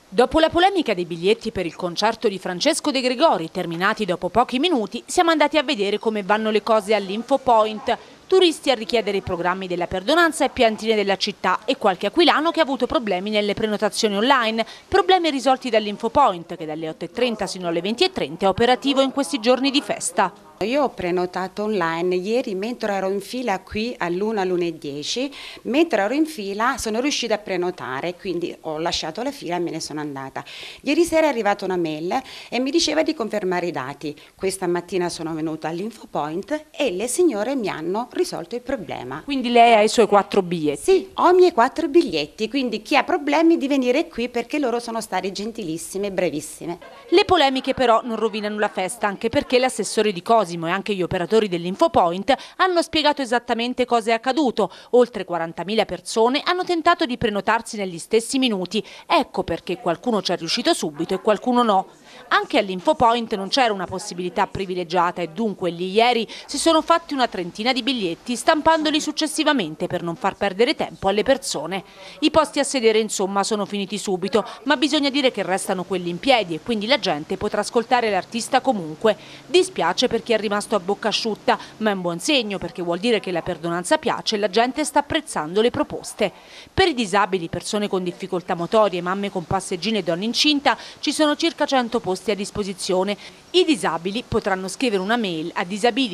Dopo la polemica dei biglietti per il concerto di Francesco De Gregori, terminati dopo pochi minuti, siamo andati a vedere come vanno le cose all'Infopoint. Turisti a richiedere i programmi della perdonanza e piantine della città e qualche aquilano che ha avuto problemi nelle prenotazioni online. Problemi risolti dall'Infopoint che dalle 8:30 sino alle 20:30 è operativo in questi giorni di festa. Io ho prenotato online ieri mentre ero in fila qui all'1:10, mentre ero in fila sono riuscita a prenotare, quindi ho lasciato la fila e me ne sono andata. Ieri sera è arrivata una mail e mi diceva di confermare i dati. Questa mattina sono venuta all'Infopoint e le signore mi hanno risolto il problema. Quindi lei ha i suoi 4 biglietti? Sì, ho i miei 4 biglietti, quindi chi ha problemi di venire qui perché loro sono state gentilissime e brevissime. Le polemiche però non rovinano la festa, anche perché l'assessore di Cosimo e anche gli operatori dell'Infopoint hanno spiegato esattamente cosa è accaduto. Oltre 40.000 persone hanno tentato di prenotarsi negli stessi minuti. Ecco perché qualcuno ci è riuscito subito e qualcuno no. Anche all'Infopoint non c'era una possibilità privilegiata e dunque lì ieri si sono fatti una trentina di biglietti stampandoli successivamente per non far perdere tempo alle persone. I posti a sedere insomma sono finiti subito, ma bisogna dire che restano quelli in piedi e quindi la gente potrà ascoltare l'artista comunque. Dispiace per chi è rimasto a bocca asciutta, ma è un buon segno perché vuol dire che la perdonanza piace e la gente sta apprezzando le proposte. Per i disabili, persone con difficoltà motorie, mamme con passeggine e donne incinta ci sono circa 100 posti a disposizione. I disabili potranno scrivere una mail a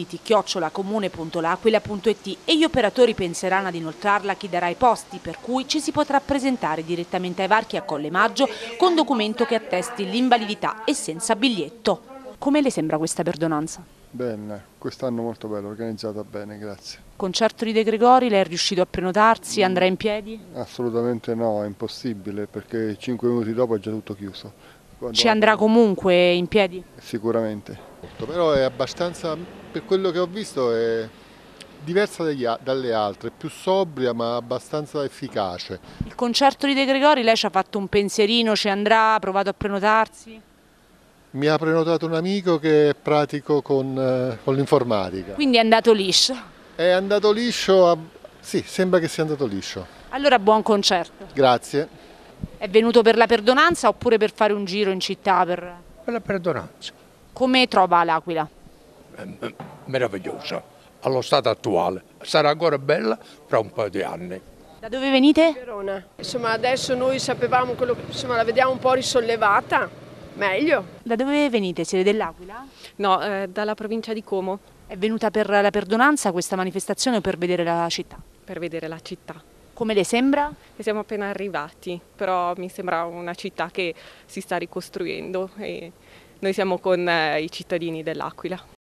disability@comune.l'aquila.it e gli operatori penseranno ad inoltrarla a chi darà i posti, per cui ci si potrà presentare direttamente ai varchi a Colle Maggio con documento che attesti l'invalidità e senza biglietto. Come le sembra questa perdonanza? Bene, quest'anno molto bello, organizzata bene, grazie. Concerto di De Gregori, lei è riuscito a prenotarsi, andrà in piedi? Assolutamente no, è impossibile perché 5 minuti dopo è già tutto chiuso. Ci andrà comunque in piedi? Sicuramente. Però è abbastanza, per quello che ho visto, è diversa dalle altre, più sobria ma abbastanza efficace. Il concerto di De Gregori, lei ci ha fatto un pensierino, ci andrà, ha provato a prenotarsi? Mi ha prenotato un amico che è pratico con l'informatica. Quindi è andato liscio? È andato liscio, sì, sembra che sia andato liscio. Allora buon concerto. Grazie. È venuto per la perdonanza oppure per fare un giro in città? Per la perdonanza. Come trova l'Aquila? Meravigliosa, allo stato attuale. Sarà ancora bella fra un po' di anni. Da dove venite? Verona. Insomma, adesso noi sapevamo quello che, insomma, la vediamo un po' risollevata, meglio. Da dove venite? Siete dell'Aquila? No, dalla provincia di Como. È venuta per la perdonanza questa manifestazione o per vedere la città? Per vedere la città. Come le sembra? E siamo appena arrivati, però mi sembra una città che si sta ricostruendo e noi siamo con i cittadini dell'Aquila.